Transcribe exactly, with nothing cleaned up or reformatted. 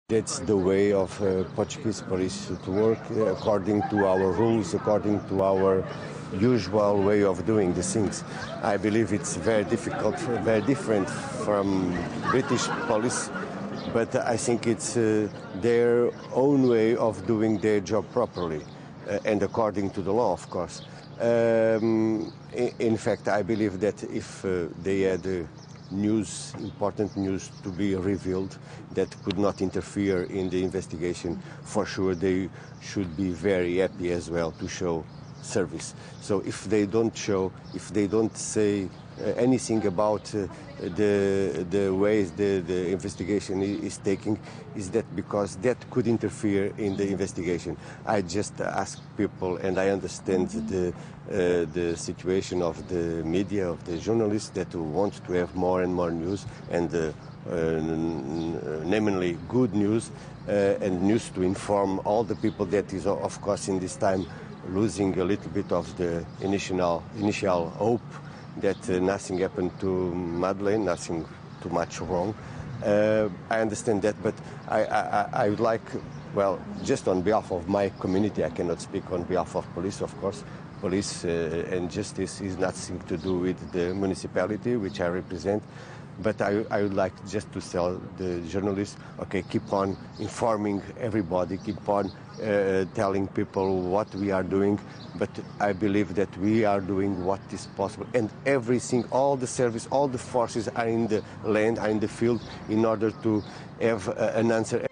That's the way of uh, Portuguese police to work uh, according to our rules, according to our usual way of doing the things. I believe it's very difficult, very different from British police, but I think it's uh, their own way of doing their job properly uh, and according to the law, of course. Um, in fact, I believe that if uh, they had uh, news, important news to be revealed that could not interfere in the investigation, for sure they should be very happy as well to show service. So if they don't show, if they don't say uh, anything about uh, the the ways the, the investigation is taking, is that because that could interfere in the investigation. I just ask people, and I understand the uh, the situation of the media, of the journalists that want to have more and more news, and uh, uh, namely good news uh, and news to inform all the people that is, of course, in this time losing a little bit of the initial initial hope that uh, nothing happened to Madeleine, nothing too much wrong. Uh, I understand that, but I, I, I would like, well, just on behalf of my community, I cannot speak on behalf of police, of course. Police uh, and justice is nothing to do with the municipality, which I represent. But I, I would like just to tell the journalists, okay, keep on informing everybody, keep on uh, telling people what we are doing. But I believe that we are doing what is possible. And everything, all the service, all the forces are in the land, are in the field in order to have uh, an answer